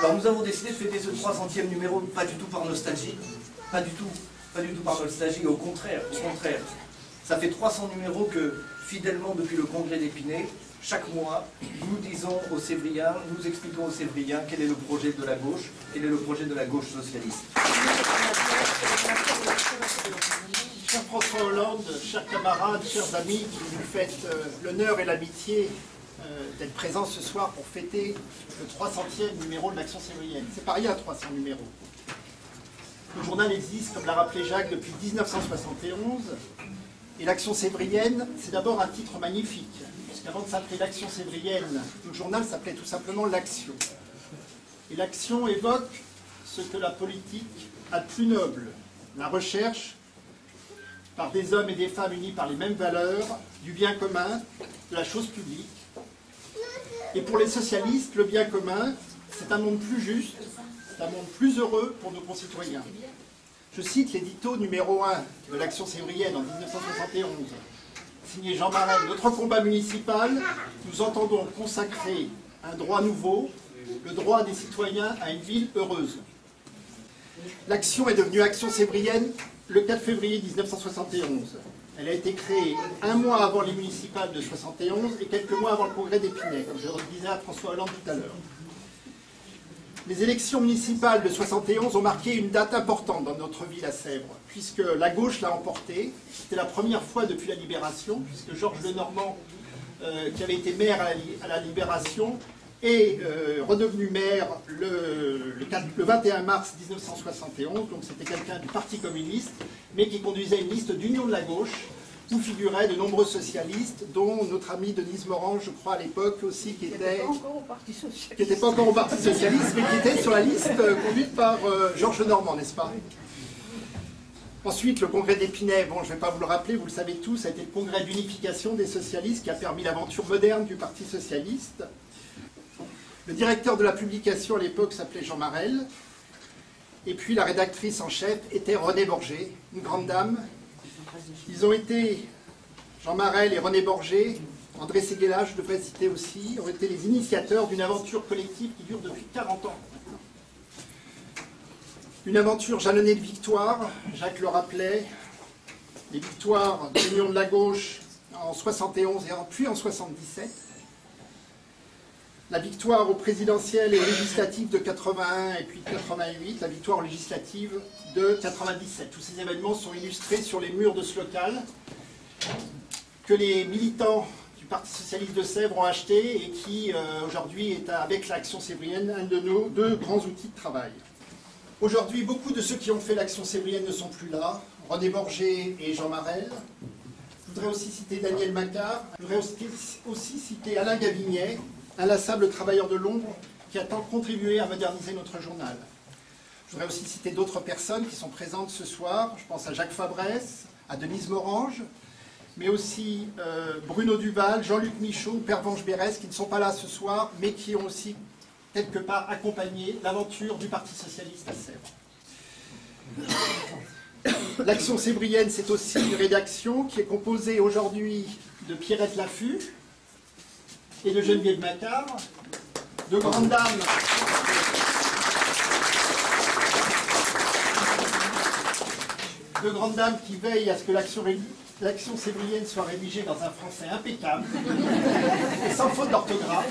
Alors nous avons décidé de fêter ce 300e numéro, pas du tout par nostalgie, pas du tout par nostalgie, au contraire. Ça fait 300 numéros que, fidèlement depuis le congrès d'Épinay, chaque mois, nous disons aux Sévriens, nous expliquons aux Sévriens quel est le projet de la gauche, quel est le projet de la gauche socialiste. Cher François Hollande, chers camarades, chers amis, qui nous faites l'honneur et l'amitié d'être présents ce soir pour fêter le 300e numéro de l'Action sévrienne. C'est pas rien, 300 numéros. Le journal existe, comme l'a rappelé Jacques, depuis 1971. Et l'Action sévrienne, c'est d'abord un titre magnifique. Puisqu'avant de s'appeler l'Action sévrienne, le journal s'appelait tout simplement l'Action. Et l'Action évoque ce que la politique a de plus noble, la recherche, par des hommes et des femmes unis par les mêmes valeurs, du bien commun, de la chose publique. Et pour les socialistes, le bien commun, c'est un monde plus juste, c'est un monde plus heureux pour nos concitoyens. Je cite l'édito numéro 1 de l'Action sévrienne en 1971. Signé Jean Marais, notre combat municipal, nous entendons consacrer un droit nouveau, le droit des citoyens à une ville heureuse. L'Action est devenue Action sévrienne le 4 février 1971. Elle a été créée un mois avant les municipales de 71 et quelques mois avant le congrès d'Épinay, comme je le disais à François Hollande tout à l'heure. Les élections municipales de 71 ont marqué une date importante dans notre ville à Sèvres, puisque la gauche l'a emportée. C'était la première fois depuis la Libération, puisque Georges Lenormand, qui avait été maire à la Libération, est redevenu maire le 21 mars 1971, donc c'était quelqu'un du Parti communiste, mais qui conduisait une liste d'union de la gauche, où figuraient de nombreux socialistes, dont notre ami Denise Morand, je crois à l'époque aussi, qui n'était pas encore au Parti socialiste, mais qui était sur la liste conduite par Georges Lenormand, n'est-ce pas? Ensuite, le congrès d'Épinay, bon, je ne vais pas vous le rappeler, vous le savez tous, ça a été le congrès d'unification des socialistes qui a permis l'aventure moderne du Parti socialiste. Le directeur de la publication à l'époque s'appelait Jean Marel, et puis la rédactrice en chef était René Borgé, une grande dame. Ils ont été, Jean Marel et René Borgé, André Séguéla, je devrais citer aussi, ont été les initiateurs d'une aventure collective qui dure depuis 40 ans. Une aventure jalonnée de victoires, Jacques le rappelait, les victoires de l'Union de la gauche en 71 et puis en 77. La victoire aux présidentielles et aux législatives de 81 et puis de 88, la victoire aux législatives de 97. Tous ces événements sont illustrés sur les murs de ce local que les militants du Parti socialiste de Sèvres ont acheté et qui aujourd'hui est avec l'Action sévrienne un de nos deux grands outils de travail. Aujourd'hui, beaucoup de ceux qui ont fait l'Action sévrienne ne sont plus là. René Borgé et Jean Marel. Je voudrais aussi citer Daniel Macquart. Je voudrais aussi citer Alain Gavignet, inlassable travailleur de l'ombre qui a tant contribué à moderniser notre journal. Je voudrais aussi citer d'autres personnes qui sont présentes ce soir. Je pense à Jacques Fabrès, à Denise Morange, mais aussi Bruno Duval, Jean-Luc Michaud, Pervenche Bérès, qui ne sont pas là ce soir, mais qui ont aussi quelque part accompagné l'aventure du Parti socialiste à Sèvres. L'Action sévrienne, c'est aussi une rédaction qui est composée aujourd'hui de Pierrette Laffut et de Geneviève Macquart, deux grandes dames qui veillent à ce que l'Action sévrienne soit rédigée dans un français impeccable, et sans faute d'orthographe,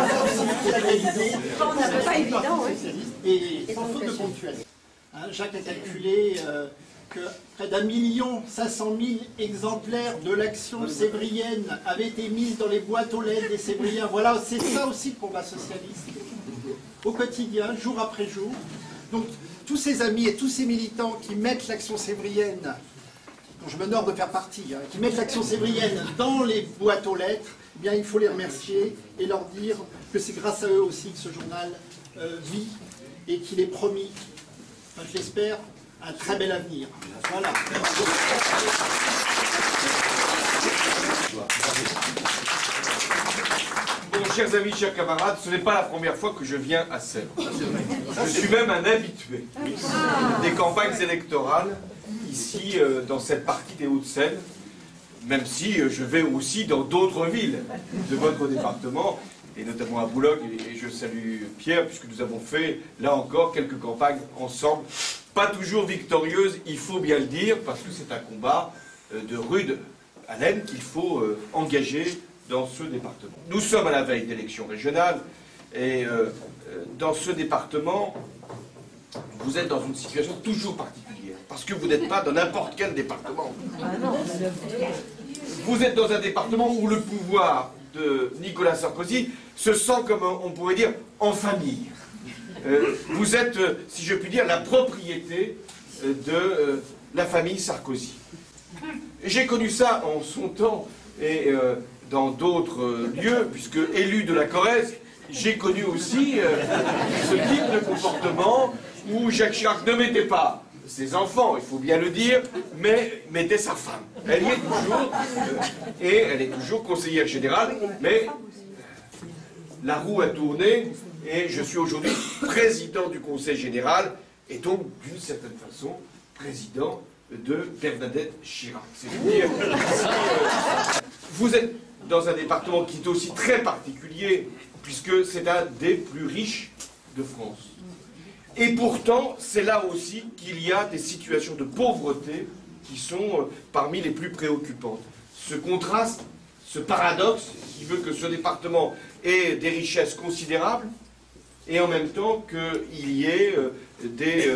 et sans faute de ponctuation. Jacques a calculé que près d'1 500 000 exemplaires de l'Action sévrienne avaient été mis dans les boîtes aux lettres des Sévriens. Voilà, c'est ça aussi le combat socialiste, au quotidien, jour après jour. Donc, tous ces amis et tous ces militants qui mettent l'Action sévrienne, dont je m'honore de faire partie, qui mettent l'Action sévrienne dans les boîtes aux lettres, eh bien, il faut les remercier et leur dire que c'est grâce à eux aussi que ce journal vit et qu'il est promis, enfin, je l'espère, un très bel avenir. Voilà. Bon, chers amis, chers camarades, ce n'est pas la première fois que je viens à Sèvres. Je suis même un habitué des campagnes électorales ici, dans cette partie des Hauts-de-Seine, même si je vais aussi dans d'autres villes de votre département. et notamment à Boulogne, et je salue Pierre, puisque nous avons fait, là encore, quelques campagnes ensemble, pas toujours victorieuses, il faut bien le dire, parce que c'est un combat de rude haleine qu'il faut engager dans ce département. Nous sommes à la veille d'élections régionales, et dans ce département, vous êtes dans une situation toujours particulière, parce que vous n'êtes pas dans n'importe quel département. Vous êtes dans un département où le pouvoir de Nicolas Sarkozy se sent, comme on pourrait dire, en famille. Vous êtes, si je puis dire, la propriété de la famille Sarkozy. J'ai connu ça en son temps et dans d'autres lieux, puisque élu de la Corrèze, j'ai connu aussi ce type de comportement où Jacques Chirac ne mettait pas ses enfants, il faut bien le dire, mais mettait sa femme. Elle y est toujours, et elle est toujours conseillère générale, mais la roue a tourné, et je suis aujourd'hui président du Conseil général, et donc, d'une certaine façon, président de Bernadette Chirac. C'est vous dire, vous êtes dans un département qui est aussi très particulier, puisque c'est un des plus riches de France. Et pourtant, c'est là aussi qu'il y a des situations de pauvreté qui sont parmi les plus préoccupantes. Ce contraste, ce paradoxe qui veut que ce département ait des richesses considérables et en même temps qu'il y ait des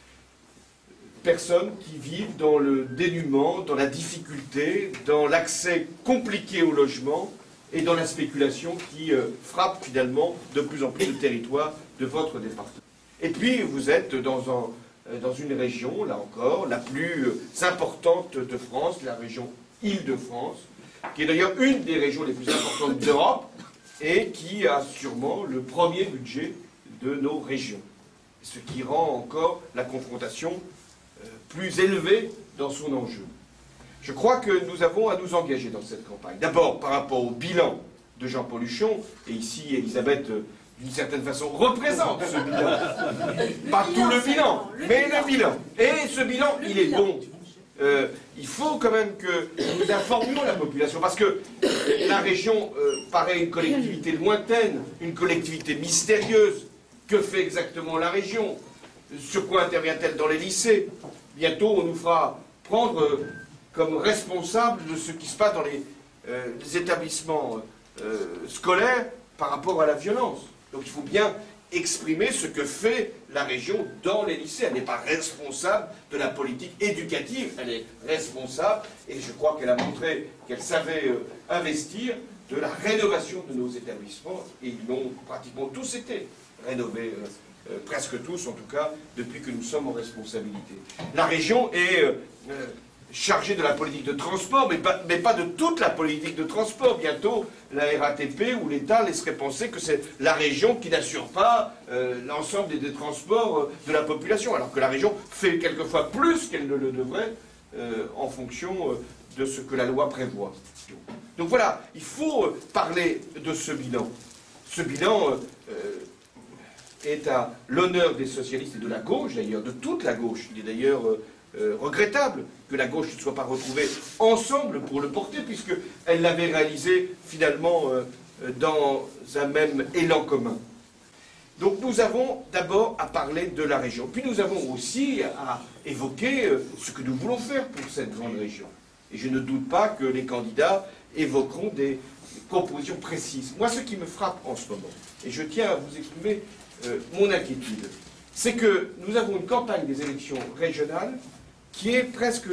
personnes qui vivent dans le dénuement, dans la difficulté, dans l'accès compliqué au logement et dans la spéculation qui frappe finalement de plus en plus le territoire de votre département. Et puis vous êtes dans une région, là encore, la plus importante de France, la région Île-de-France, qui est d'ailleurs une des régions les plus importantes d'Europe et qui a sûrement le premier budget de nos régions. Ce qui rend encore la confrontation plus élevée dans son enjeu. Je crois que nous avons à nous engager dans cette campagne. D'abord par rapport au bilan de Jean-Paul Huchon, et ici Elisabeth, d'une certaine façon, représente ce bilan. Pas tout le bilan, mais le bilan. Et ce bilan, il est bon. Il faut quand même que nous informions la population, parce que la région paraît une collectivité lointaine, une collectivité mystérieuse. Que fait exactement la région? Sur quoi intervient-elle dans les lycées? Bientôt, on nous fera prendre comme responsable de ce qui se passe dans les établissements scolaires par rapport à la violence. Donc il faut bien exprimer ce que fait la région dans les lycées. Elle n'est pas responsable de la politique éducative, elle est responsable, et je crois qu'elle a montré qu'elle savait investir de la rénovation de nos établissements, et ils l'ont pratiquement tous été rénovés, presque tous en tout cas, depuis que nous sommes en responsabilité. La région est chargée de la politique de transport, mais pas de toute la politique de transport. Bientôt, la RATP ou l'État laisserait penser que c'est la région qui n'assure pas l'ensemble des transports de la population, alors que la région fait quelquefois plus qu'elle ne le devrait en fonction de ce que la loi prévoit. Donc voilà, il faut parler de ce bilan. Ce bilan est à l'honneur des socialistes et de la gauche, d'ailleurs, de toute la gauche. Il est d'ailleurs regrettable que la gauche ne soit pas retrouvée ensemble pour le porter, puisqu'elle l'avait réalisé finalement dans un même élan commun. Donc nous avons d'abord à parler de la région. Puis nous avons aussi à évoquer ce que nous voulons faire pour cette grande région. Et je ne doute pas que les candidats évoqueront des propositions précises. Moi, ce qui me frappe en ce moment, et je tiens à vous exprimer mon inquiétude, c'est que nous avons une campagne des élections régionales qui est presque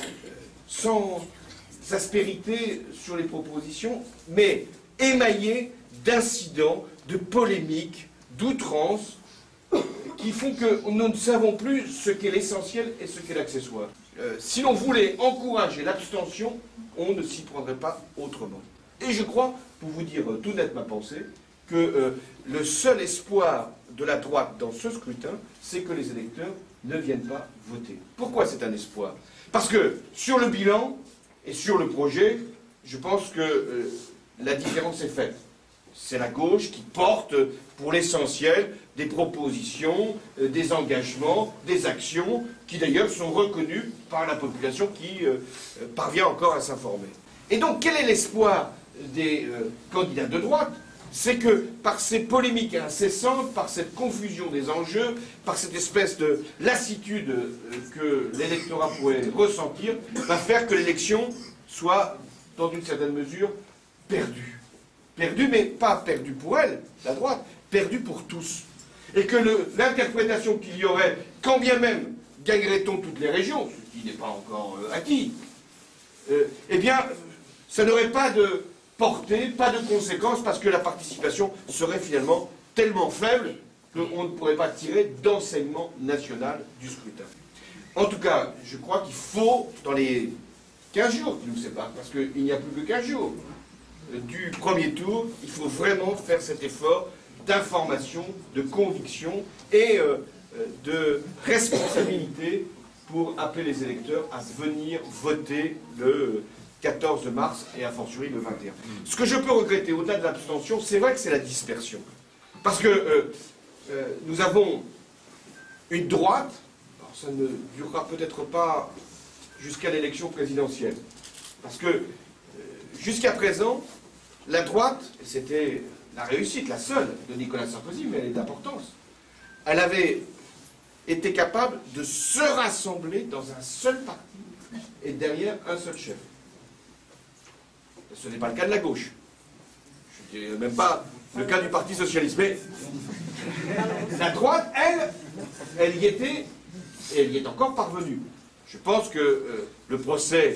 sans aspérité sur les propositions, mais émaillée d'incidents, de polémiques, d'outrances, qui font que nous ne savons plus ce qu'est l'essentiel et ce qu'est l'accessoire. Si l'on voulait encourager l'abstention, on ne s'y prendrait pas autrement. Et je crois, pour vous dire tout net ma pensée, que le seul espoir de la droite dans ce scrutin, c'est que les électeurs ne viennent pas voter. Pourquoi c'est un espoir? Parce que sur le bilan et sur le projet, je pense que la différence est faite. C'est la gauche qui porte, pour l'essentiel, des propositions, des engagements, des actions, qui d'ailleurs sont reconnues par la population qui parvient encore à s'informer. Et donc, quel est l'espoir des candidats de droite c'est que par ces polémiques incessantes, par cette confusion des enjeux, par cette espèce de lassitude que l'électorat pourrait ressentir, va faire que l'élection soit, dans une certaine mesure, perdue. Perdue, mais pas perdue pour elle, la droite, perdue pour tous. Et que l'interprétation qu'il y aurait, quand bien même gagnerait-on toutes les régions, ce qui n'est pas encore acquis, eh bien, ça n'aurait pas de portée, pas de conséquences, parce que la participation serait finalement tellement faible qu'on ne pourrait pas tirer d'enseignement national du scrutin. En tout cas, je crois qu'il faut, dans les 15 jours qui nous séparent, parce qu'il n'y a plus que 15 jours du premier tour, il faut vraiment faire cet effort d'information, de conviction et de responsabilité pour appeler les électeurs à venir voter le 14 mars et a fortiori le 21. Ce que je peux regretter au-delà de l'abstention, c'est vrai que c'est la dispersion. Parce que nous avons une droite, alors ça ne durera peut-être pas jusqu'à l'élection présidentielle, parce que jusqu'à présent, la droite, c'était la réussite, la seule de Nicolas Sarkozy, mais elle est d'importance, elle avait été capable de se rassembler dans un seul parti et derrière un seul chef. Ce n'est pas le cas de la gauche. Je ne dirais même pas le cas du Parti Socialiste. Mais la droite, elle y était, et elle y est encore parvenue. Je pense que le procès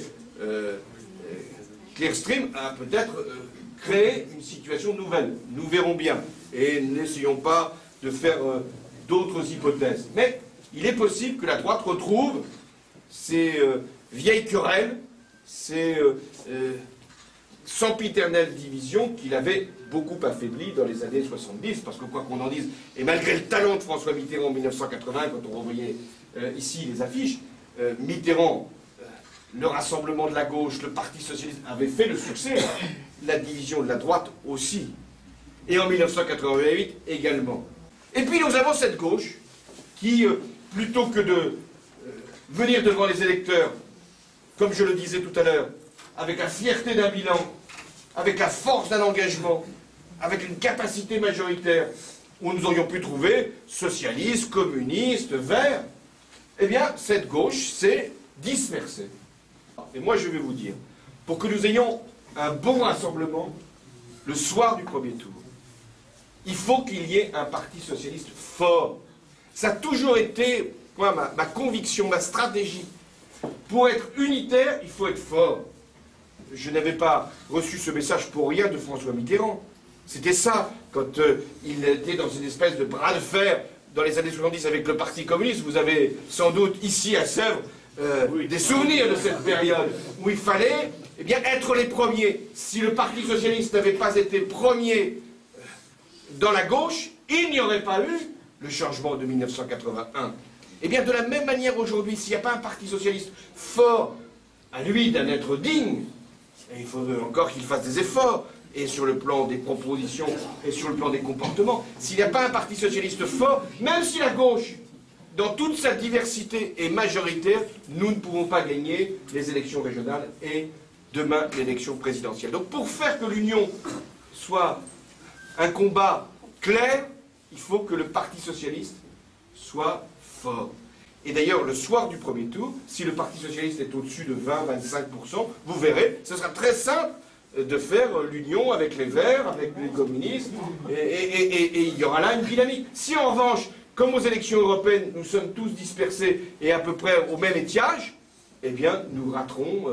Clearstream a peut-être créé une situation nouvelle. Nous verrons bien. Et n'essayons pas de faire d'autres hypothèses. Mais il est possible que la droite retrouve ces vieilles querelles, ces sempiternelle division qu'il avait beaucoup affaiblie dans les années 70, parce que quoi qu'on en dise, et malgré le talent de François Mitterrand en 1980, quand on revoyait ici les affiches, Mitterrand, le rassemblement de la gauche, le Parti Socialiste avait fait le succès, la division de la droite aussi, et en 1988 également. Et puis nous avons cette gauche qui, plutôt que de venir devant les électeurs, comme je le disais tout à l'heure, avec la fierté d'un bilan, avec la force d'un engagement, avec une capacité majoritaire, où nous aurions pu trouver socialistes, communistes, verts, eh bien, cette gauche s'est dispersée. Et moi, je vais vous dire, pour que nous ayons un bon rassemblement le soir du premier tour, il faut qu'il y ait un parti socialiste fort. Ça a toujours été, moi, ma conviction, ma stratégie. Pour être unitaire, il faut être fort. Je n'avais pas reçu ce message pour rien de François Mitterrand. C'était ça, quand il était dans une espèce de bras de fer dans les années 70 avec le Parti communiste. Vous avez sans doute ici à Sèvres des souvenirs de cette période où il fallait bien, être les premiers. Si le Parti socialiste n'avait pas été premier dans la gauche, il n'y aurait pas eu le changement de 1981. Et bien, de la même manière aujourd'hui, s'il n'y a pas un Parti socialiste fort, à lui d'en être digne, et il faudrait encore qu'il fasse des efforts, et sur le plan des propositions, et sur le plan des comportements. S'il n'y a pas un Parti socialiste fort, même si la gauche, dans toute sa diversité, est majoritaire, nous ne pouvons pas gagner les élections régionales et demain l'élection présidentielle. Donc pour faire que l'union soit un combat clair, il faut que le Parti socialiste soit fort. Et d'ailleurs, le soir du premier tour, si le Parti socialiste est au-dessus de 20-25%, vous verrez, ce sera très simple de faire l'union avec les Verts, avec les communistes, et il y aura là une dynamique. Si en revanche, comme aux élections européennes, nous sommes tous dispersés et à peu près au même étiage, eh bien, nous raterons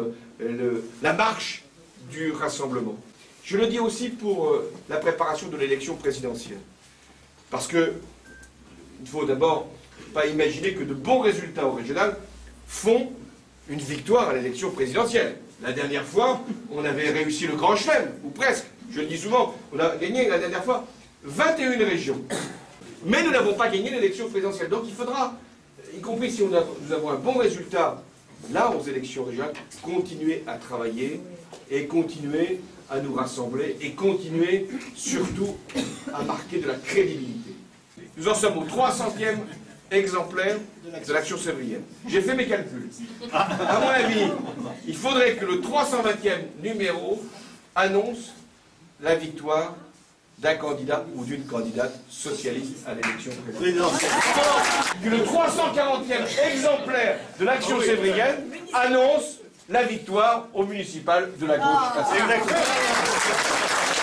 la marche du rassemblement. Je le dis aussi pour la préparation de l'élection présidentielle. Parce que il faut d'abord pas imaginer que de bons résultats au régional font une victoire à l'élection présidentielle. La dernière fois, on avait réussi le grand chelem, ou presque. Je le dis souvent, on a gagné la dernière fois 21 régions. Mais nous n'avons pas gagné l'élection présidentielle. Donc il faudra, y compris si nous avons un bon résultat là aux élections régionales, continuer à travailler et continuer à nous rassembler et continuer surtout à marquer de la crédibilité. Nous en sommes au 300e exemplaire de l'Action sévrienne. J'ai fait mes calculs. À mon avis, il faudrait que le 320e numéro annonce la victoire d'un candidat ou d'une candidate socialiste à l'élection présidentielle. Que le 340e exemplaire de l'Action sévrienne annonce la victoire au municipal de la gauche.